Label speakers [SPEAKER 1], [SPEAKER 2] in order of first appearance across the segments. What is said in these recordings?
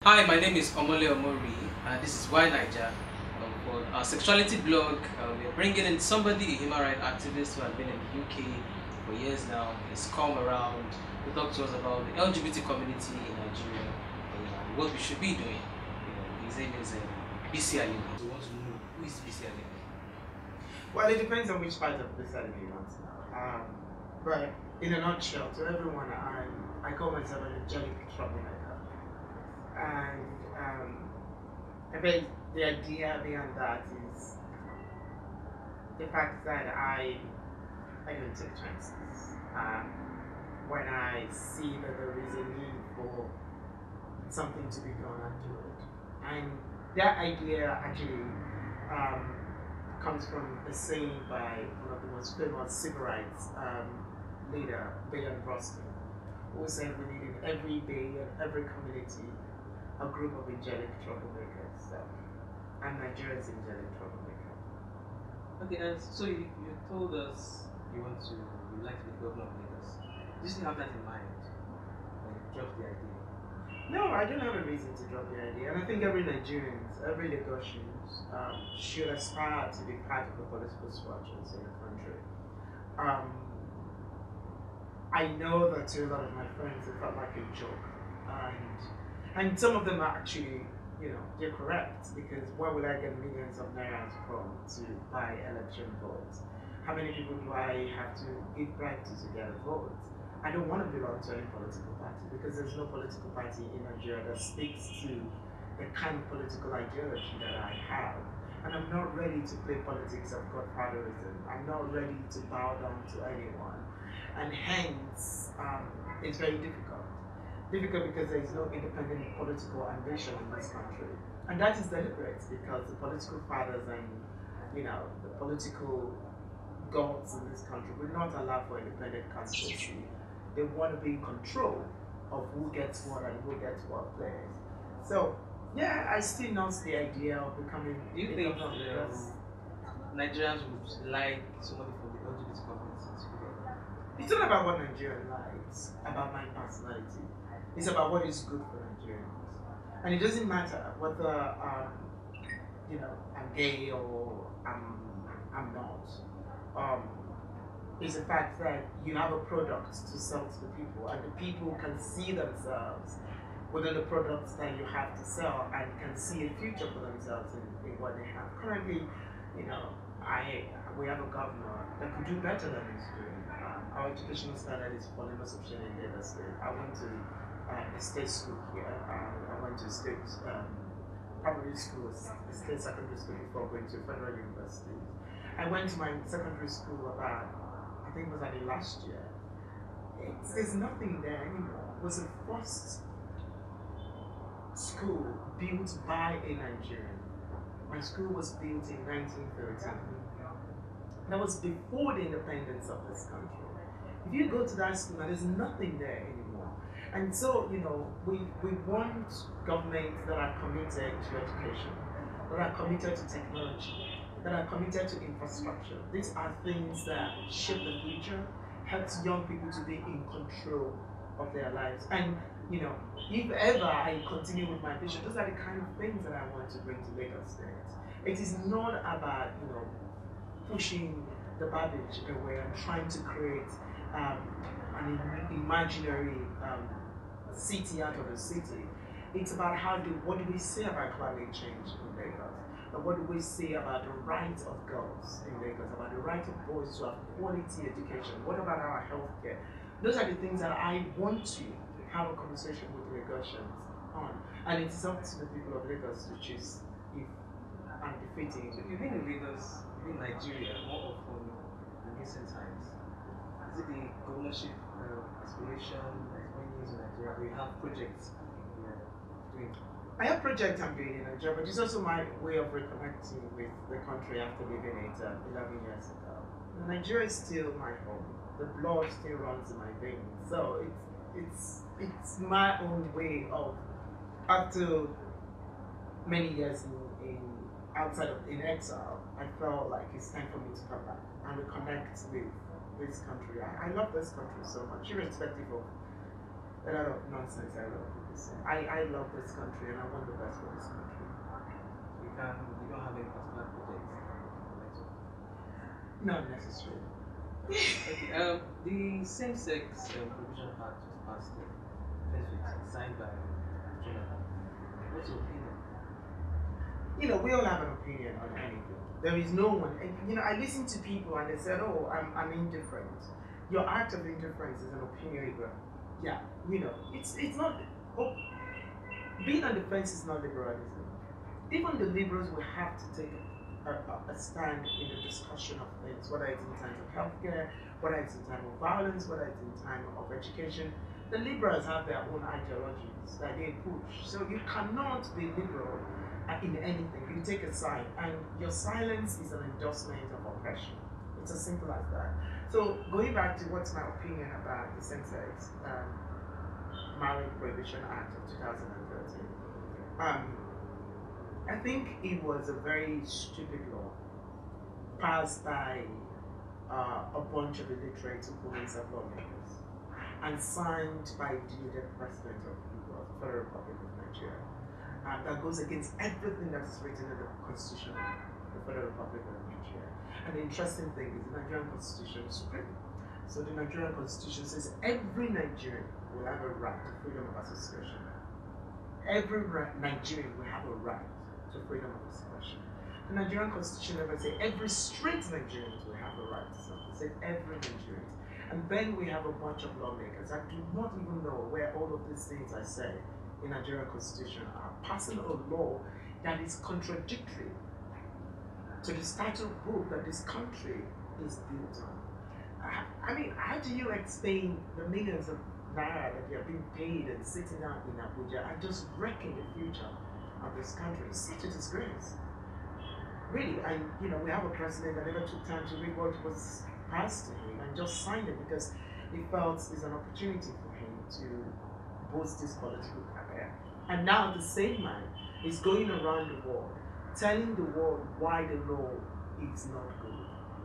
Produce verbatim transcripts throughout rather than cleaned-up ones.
[SPEAKER 1] Hi, my name is Omole Omori, and this is Why Niger. Um, for our sexuality blog, uh, we are bringing in somebody, a human rights activist who has been in the U K for years now. He's come around to talk to us about the L G B T community in Nigeria and uh, what we should be doing. You know, his name is uh, B C Alimi. We want to know who is B C Alimi.
[SPEAKER 2] Well, it depends on which part of the study you want to know. Um, but in a nutshell, to everyone, I I call myself an angelic troublemaker, and um, I think the idea behind that is the fact that I I don't take chances. Um, when I see that there is a need for something to be done, I do it. And that idea actually um, comes from a saying by one of the most famous civil rights um, leader, Bayard Rustin, who said we need in every bay and every community a group of angelic troublemakers. So I'm Nigeria's angelic troublemaker.
[SPEAKER 1] Okay, and so you, you told us you want to, you like to be governor of Lagos. Do you still have that in mind when you dropped the idea?
[SPEAKER 2] No, I don't have a reason to drop the idea, and I think every Nigerian, every Lagosian um, should aspire to be part of the political structures in the country. Um, I know that to a lot of my friends it felt like a joke, and and some of them are actually, you know, they're correct because where will I get millions of naira from to buy election votes? How many people do I have to give bribe to to get a vote? I don't want to belong to any political party because there's no political party in Nigeria that speaks to the kind of political ideology that I have. And I'm not ready to play politics of godfatherism. I'm not ready to bow down to anyone. And hence, um, it's very difficult. Difficult because there is no independent political ambition in this country. And that is deliberate because the political fathers and, you know, the political gods in this country will not allow for independent candidacy. They want to be in control of who gets what and who gets what place. So, yeah, I still not the idea of becoming.
[SPEAKER 1] Do you think um, Nigerians would like somebody from the L G B T community to be there?
[SPEAKER 2] It's not about what Nigerian likes, about my personality. It's about what is good for Nigerians. And it doesn't matter whether um, you know I'm gay or I'm I'm not. Um, it's the fact that you have a product to sell to the people, and the people can see themselves within the products that you have to sell and can see a future for themselves in, in what they have. Currently, you know, I we have a governor that could do better than he's doing. Um, our educational standard is falling most of in Lagos State. I went to uh, a state school here. Um, I went to state um, primary school, a state secondary school before going to federal university. I went to my secondary school about, I think it was like last year. It's, there's nothing there anymore. It was the first school built by a Nigerian. My school was built in nineteen thirteen. That was before the independence of this country. If you go to that school now, there's nothing there anymore. And so, you know, we, we want governments that are committed to education, that are committed to technology, that are committed to infrastructure. These are things that shape the future, helps young people to be in control of their lives. And you know, if ever I continue with my vision, those are the kind of things that I want to bring to Lagos State. It is not about, you know, pushing the garbage away and trying to create um, an imaginary um, city out of a city. It's about how do what do we say about climate change in Lagos? And what do we say about the rights of girls in Lagos? About the right of boys to have quality education? What about our healthcare? Those are the things that I want to have a conversation with Lagosians on. And it's up to the people of Lagos to choose if I'm defeating.
[SPEAKER 1] So you've been in Lagos, you've been in Nigeria more often in recent times. Is it the governorship uh, aspiration that is bringing you to Nigeria, or you have projects you're doing?
[SPEAKER 2] I have projects I'm doing in Nigeria, but it's also my way of reconnecting with the country after leaving it uh, eleven years ago. Nigeria is still my home. The blood still runs in my veins. So it's it's it's my own way of, after many years in, in outside of in exile, I felt like it's time for me to come back and reconnect with this country. I, I love this country so much, irrespective of a lot of nonsense I love. percent. I, I love this country and I want the best for this country.
[SPEAKER 1] You can you don't have any particular projects?
[SPEAKER 2] Not necessarily.
[SPEAKER 1] Okay. Um, the Same-Sex um, Provision Act was passed in twenty fifteen, signed by Jonathan. What's your opinion?
[SPEAKER 2] You know, we all have an opinion on anything. There is no one, and, you know, I listen to people and they said, oh, I'm, I'm indifferent. Your act of indifference is an opinion. Yeah, you know, it's it's not, oh, being on the fence is not liberalism. Even the liberals will have to take a, a, a stand in the discussion of things, whether it's in times of healthcare, whether it's in time of violence, whether it's in time of education. The liberals have their own ideologies that they push. So you cannot be liberal in anything. You take a side, and your silence is an endorsement of oppression. It's as simple as that. So going back to what's my opinion about the Same-Sex um, Marriage Prohibition Act of two thousand thirteen, um, I think it was a very stupid law passed by uh, a bunch of illiterate opponents of lawmakers and signed by the deluded president of the Federal Republic of Nigeria. Uh, that goes against everything that is written in the Constitution of the Federal Republic of Nigeria. And the interesting thing is the Nigerian Constitution is supreme. So the Nigerian Constitution says every Nigerian will have a right to freedom of association. Every right, Nigerian will have a right to freedom of expression. The Nigerian Constitution never says every straight Nigerian will have a right to something. It says every Nigerian. And then we have a bunch of lawmakers that do not even know where all of these things I say in Nigerian Constitution are passing a law that is contradictory to the statute book that this country is built on. I, I mean, how do you explain the millions of naira that they are being paid and sitting down in Abuja and just wrecking the future of this country? It's such a disgrace. Really, and you know, we have a president that never took time to read what was passed to him and just signed it because he felt it's an opportunity for him to boost his political career. And now the same man is going around the world telling the world why the law is not good.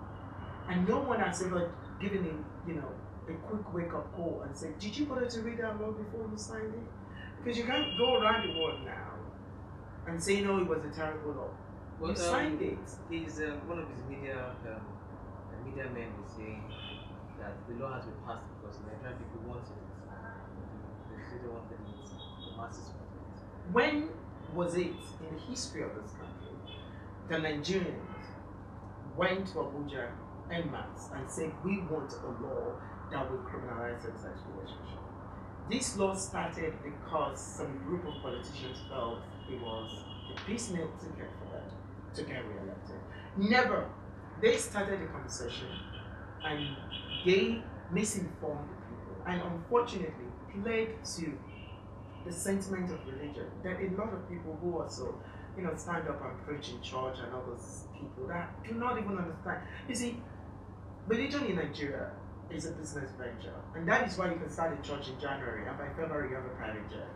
[SPEAKER 2] And no one has ever given him, you know, a quick wake-up call and said, did you bother to read that law before you signed it? Because you can't go around the world now and say, no, it was a terrible law.
[SPEAKER 1] Well,
[SPEAKER 2] you
[SPEAKER 1] um,
[SPEAKER 2] signed it.
[SPEAKER 1] He's, uh, one of his media um, media men is saying that the law has been passed because Nigerian people wanted it. They don't want the masses want it.
[SPEAKER 2] When was it in the history of this country the Nigerians went to Abuja en masse and said, we want a law that will criminalize same-sex relationship? This law started because some group of politicians felt it was a piecemeal ticket for them to get re-elected. Never. They started the conversation and they misinformed the people and unfortunately played to the sentiment of religion. There are a lot of people who also, you know, stand up and preach in church and all those people that do not even understand. You see, religion in Nigeria is a business venture, and that is why you can start a church in January and by February you have a private jet.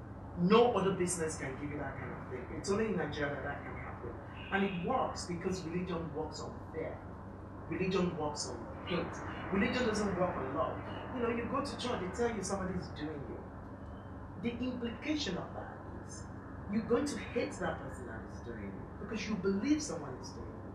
[SPEAKER 2] No other business can give you that kind of thing. It's only in Nigeria that that can happen. And it works because religion works on fear. Religion works on hate. Religion doesn't work on love. You know, you go to church, they tell you somebody's doing you. The implication of that is you're going to hate that person that is doing you because you believe someone is doing you.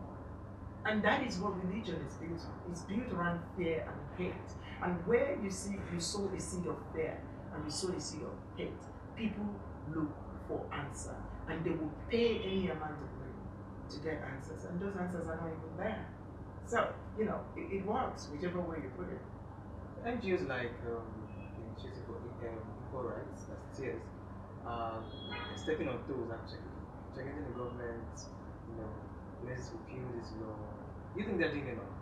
[SPEAKER 2] And that is what religion is built on. It's built around fear and hate. And where you see you sow a seed of fear and you sow a seed of hate, people look for answer. And they will pay any amount of money to get answers. And those answers are not even there. So, you know, it, it works, whichever way you put it.
[SPEAKER 1] N G Os like um, the Initiative for um, Equal Rights, that's T S, um, stepping on toes actually, checking the government, you know, let's repeal this law. Do you think they're doing enough?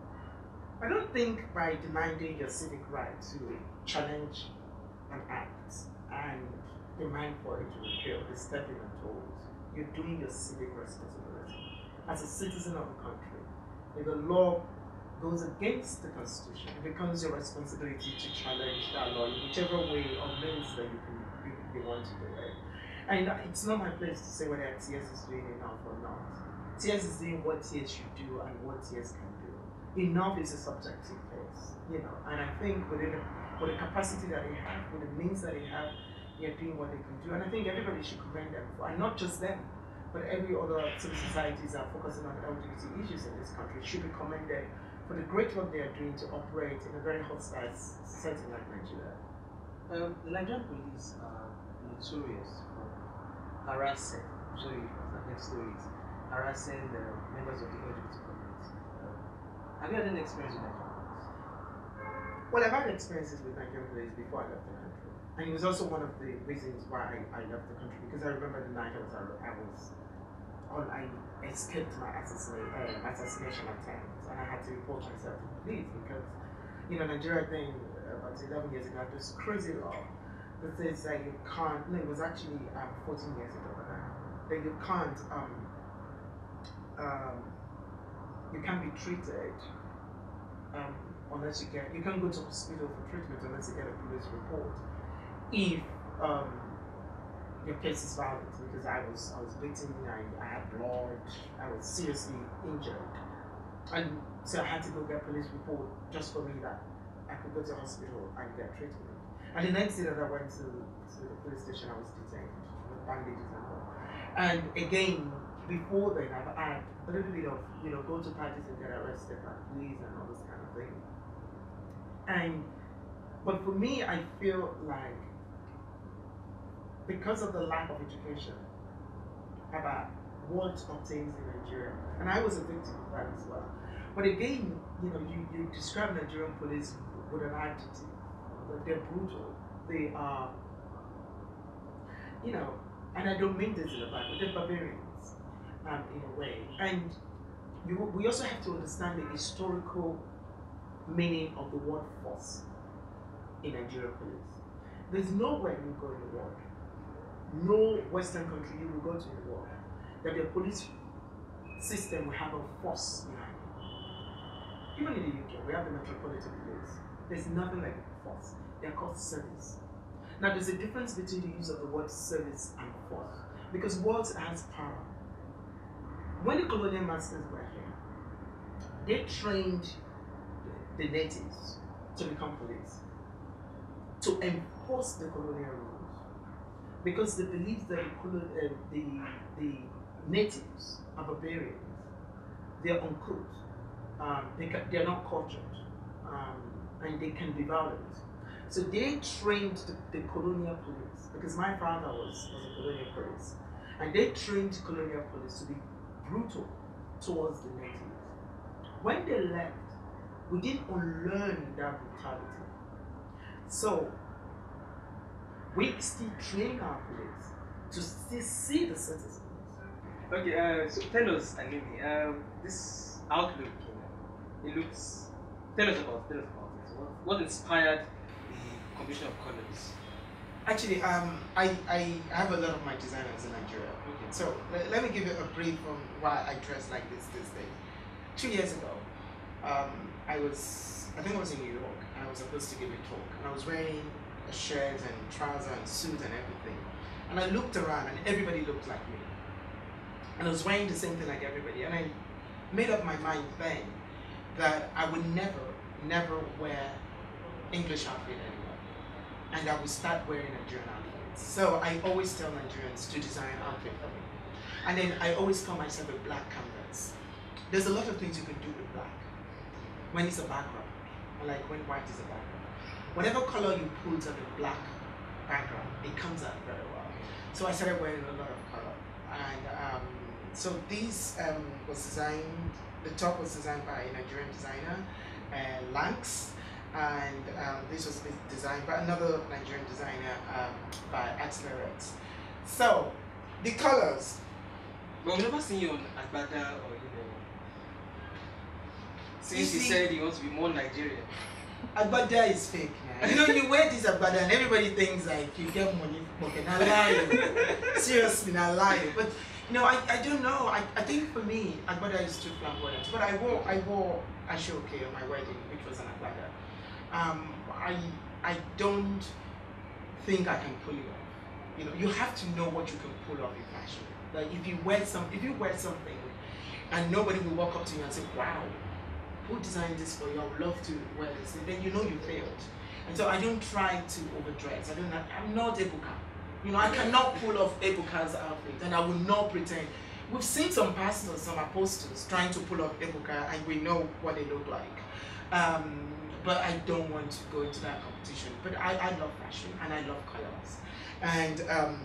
[SPEAKER 2] I don't think by demanding your civic right to challenge an act and demand for it to repeal is stepping on toes. You're doing your civic responsibility as a citizen of the country. If the law goes against the Constitution, it becomes your responsibility to challenge that law in whichever way or means that you can you, you want to do it. And it's not my place to say whether T S is doing enough or not. T S is doing what T S should do and what T S can do. Enough is a subjective case, you know. And I think within the, with the capacity that they have, with the means that they have, yeah, doing what they can do. And I think everybody should commend them for, and not just them, but every other civil societies that are focusing on L G B T issues in this country should be commended for the great work they are doing to operate in a very hostile setting like Nigeria.
[SPEAKER 3] Um, the Nigerian police are notorious for harassing, I'm sorry if I've heard stories, harassing the members of the L G B T community. Um, have you had any experience with Nigerian police?
[SPEAKER 2] Well, I've had experiences with Nigerian police before I left the country. And it was also one of the reasons why I, I left the country, because I remember the night I was, I was on, I escaped my assassination, uh, assassination attempt, and I had to report myself to the police because, you know, Nigeria thing uh, about eleven years ago, this crazy law that says that you can't, no, it was actually um, fourteen years ago now, that you can't, um, um, you can't be treated um, unless you get, you can't go to hospital for treatment unless you get a police report. If um, your case is violent, because I was I was beaten, I, I had blood, I was seriously injured, and so I had to go get a police report just for me that I could go to hospital and get treatment. And the next day that I went to, to the police station, I was detained with bandages and all. And again, before then, I've had a little bit of, you know, go to parties and get arrested by police and all this kind of thing. And but for me, I feel like, because of the lack of education about what obtains in Nigeria, and I was a victim of that as well. But again, you know, you, you describe Nigerian police with an adjective. They're brutal. They are, you know, and I don't mean this in a bad way, they're barbarians um, in a way. And you, we also have to understand the historical meaning of the word force in Nigerian police. There's nowhere you go in the world, no Western country you will go to in the world, that the police system will have a force behind it. Even in the U K, we have the Metropolitan Police. There's nothing like a force. They're called service. Now, there's a difference between the use of the word service and force, because words has power. When the colonial masters were here, they trained the natives to become police, to enforce the colonial rules, because they believed that the, uh, the, the natives are barbarians, they're uncouth, um, they can, they're not cultured, um, and they can be violent. So they trained the, the colonial police, because my father was, was a colonial police, and they trained colonial police to be brutal towards the natives. When they left, we didn't unlearn that brutality. So we still train our police to still see the citizens.
[SPEAKER 3] Okay, uh, so tell us, Alimi, um, this outlook, you know, it looks, tell us about, tell us about it. What, what inspired the Commission of Colors?
[SPEAKER 2] Actually, um, I, I have a lot of my designers in Nigeria. Okay. So let, let me give you a brief on why I dress like this this day. Two years ago, um, I was, I think I was in New York, and I was supposed to give a talk, and I was wearing a shirt and trouser and suit and everything. And I looked around, and everybody looked like me. And I was wearing the same thing like everybody, and I made up my mind then that I would never, never wear English outfit anymore, and I would start wearing Nigerian outfits. So I always tell Nigerians to design an outfit for me, and then I always call myself a black canvas. There's a lot of things you can do with black when it's a background, like when white is a background. Whatever color you put on a black background, it comes out very well. So I started wearing a lot of color, and um, so this um, was designed. The top was designed by a Nigerian designer, uh, Lanx. And um, this was designed by another Nigerian designer, um, by Accelerates. So, the colors.
[SPEAKER 1] But we've never seen you on Agbada or, you know, since you,
[SPEAKER 2] you
[SPEAKER 1] said you want to be more Nigerian.
[SPEAKER 2] Agbada is fake, man. You know, you wear this Agbada and everybody thinks like you get money for pocket. I lie. Seriously, I lie. But, you know, I, I don't know. I, I think for me, Agbada is too flamboyant. But I wore, I wore Ashoke on my wedding, which was an Agbada. Um, I I don't think I can pull it off. You know, you have to know what you can pull off in fashion. Like if you wear some, if you wear something, and nobody will walk up to you and say, "Wow, who designed this for you? I would love to wear this." And then you know you failed. And so I don't try to overdress. I don't. I'm not Ebuka. You know, I cannot pull off Ebuka's outfit, and I will not pretend. We've seen some pastors, some apostles trying to pull off Ebuka, and we know what they look like. Um, but I don't want to go into that competition. But I, I love fashion, and I love colors. And um,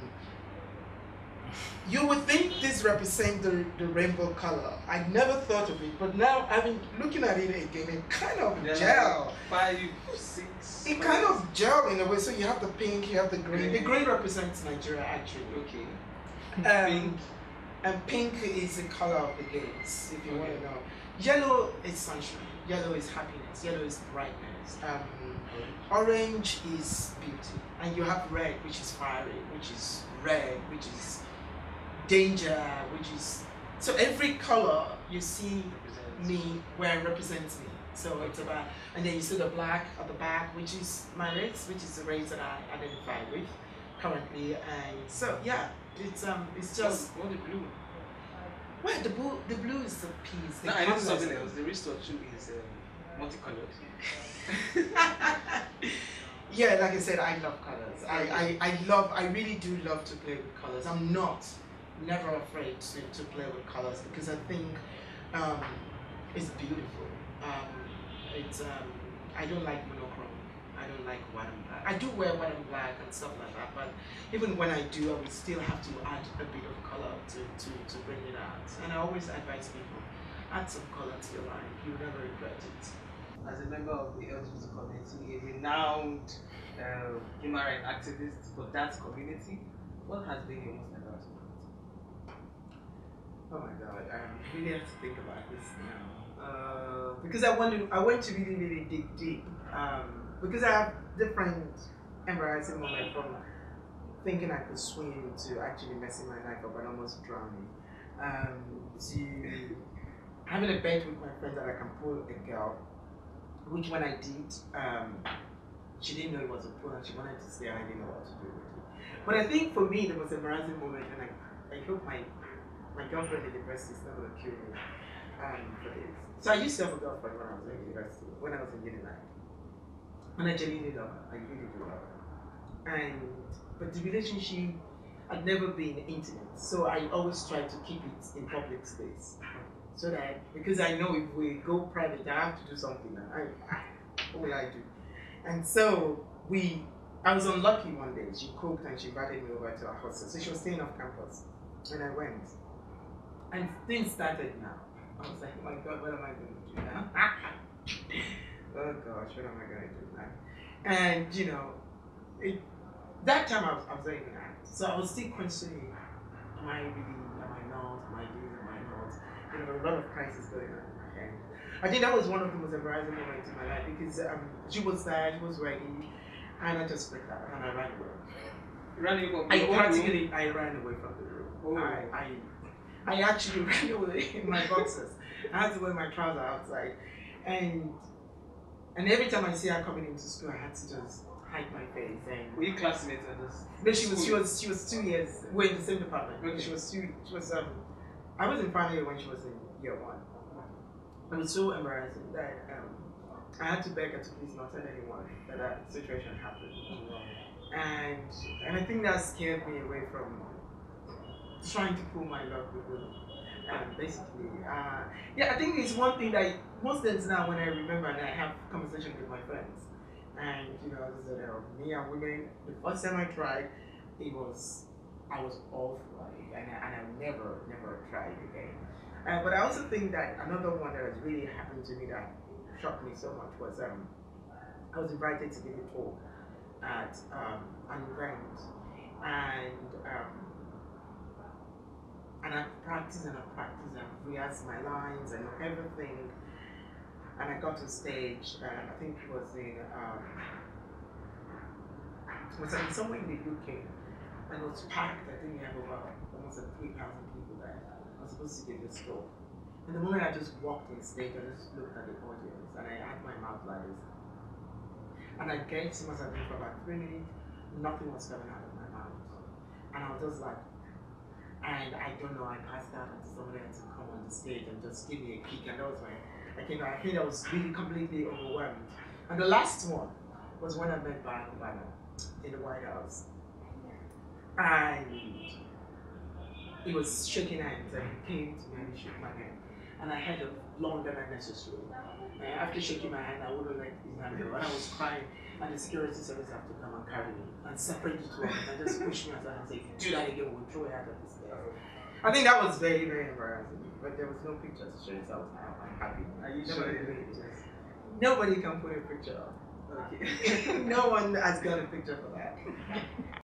[SPEAKER 2] you would think this represents the, the rainbow color. I never thought of it, but now having looking at it again, it kind of
[SPEAKER 1] They're
[SPEAKER 2] gel.
[SPEAKER 1] Like five, six.
[SPEAKER 2] It
[SPEAKER 1] five.
[SPEAKER 2] kind of gel in a way. So you have the pink, you have the green.
[SPEAKER 1] Okay.
[SPEAKER 2] The green represents Nigeria, actually.
[SPEAKER 1] Okay.
[SPEAKER 2] Um,
[SPEAKER 1] Pink.
[SPEAKER 2] And pink is the color of the gates, if you want to know. Yellow is sunshine. Yellow is happiness. Yellow is brightness. Um, orange is beauty. And you have red, which is fiery, which is red, which is danger, which is... So every color you see me where it represents me. So it's about... And then you see the black at the back, which is my race, which is the race that I identify with currently. And so, yeah. It's um, it's just
[SPEAKER 1] what the blue.
[SPEAKER 2] Well, the blue, the blue is the peace. The
[SPEAKER 1] No, I know
[SPEAKER 2] colors.
[SPEAKER 1] something else. The wristwatch too is um, multicolored.
[SPEAKER 2] Yeah, like I said, I love colors. I, I, I love, I really do love to play with colors. I'm not, never afraid to, to play with colors because I think um, it's beautiful. Um, it's um, I don't like monochrome. I don't like white and black. I do wear white and black and stuff like that, but even when I do, I will still have to add a bit of color to, to, to bring it out. And I always advise people, add some color to your life. You'll never regret it.
[SPEAKER 1] As a member of the L G B T community, a renowned uh, human rights activist for that community, what has been your most embarrassing moment?
[SPEAKER 2] Oh my God, I really have to think about this now. Uh, because I want to, I want to really, really dig deep. Um, because I have different embarrassing moments from thinking I could swim to actually messing my life up and almost drowning. Um, to having a bet with my friend that I can pull a girl, which when I did, um, she didn't know it was a pull and she wanted to stay and I didn't know what to do with it. But I think for me, the most embarrassing moment, and I, I hope my, my girlfriend in university is not going to kill me um, for this. So I used to have a girlfriend when I was in university, when I was in uni life. And I genuinely love her. I really do love her. And but the relationship had never been intimate, so I always try to keep it in public space, so that because I know if we go private, I have to do something. I, I what will I do? And so we, I was unlucky one day. She cooked and she invited me over to her hostel. So she was staying off campus, and I went. And things started now. I was like, oh my God, what am I going to do now? Oh gosh, what am I going to do now? And you know, it, that time I was, I was very young. So I was still questioning, am I really, am I not, am I this, am I not? You know, there were a lot of crises going on in my head. I think that was one of the most embarrassing moments in my life because um, she was there, she was ready, and I just flipped out and I ran away.
[SPEAKER 1] Ran away
[SPEAKER 2] I practically, I ran away from the room.
[SPEAKER 1] Oh.
[SPEAKER 2] I, I, I actually ran away in my boxers. I had to wear my trousers outside. And and every time I see her coming into school, I had to just hide my face. And
[SPEAKER 1] were you classmates at this?
[SPEAKER 2] no, she was she was she was two years. We're in the same department.
[SPEAKER 1] Okay.
[SPEAKER 2] She was two. She was um. I was in final year when she was in year one. It was so embarrassing that um, I had to beg her to please not tell anyone that that situation happened. And and I think that scared me away from trying to pull my luck with them. Um, basically, uh, yeah, I think it's one thing that most times now when I remember and I have conversations with my friends, and you know, this is, uh, me and women. The first time I tried, it was I was awful, and I, and I never, never tried again. Uh, but I also think that another one that has really happened to me that shocked me so much was um, I was invited to give a talk at um, an event, and um, and I practiced and I practiced and rehearsed my lines and everything, and I got to stage. And I think it was in um, it was in somewhere in the U K, and it was packed. I think we had over almost like three thousand people there. I was supposed to give this talk, and the moment I just walked on stage, I just looked at the audience and I had my mouth like this. And I gave so much of it for about three minutes, nothing was coming out of my mouth. And I was just like, and I don't know, I passed out and somebody had to come on the stage and just give me a kick, and that was my, I think I think I was really completely overwhelmed. And the last one was when I met Barack Obama in the White House. and he was shaking hands, and he came to me and he shook my hand, and I had a longer than necessary. And after shaking my hand, I wouldn't let his hand go, and I was crying, and the security service have to come and carry me and separate the two of them and just push me aside and say, if you do that again, we'll throw you out of this place. I think that was very, very embarrassing, but there was no picture to show it, so I was I'm happy.
[SPEAKER 3] Are you
[SPEAKER 2] Nobody
[SPEAKER 3] sure?
[SPEAKER 2] made pictures. Nobody can put a picture up.
[SPEAKER 3] Okay.
[SPEAKER 2] No one has got a picture for that.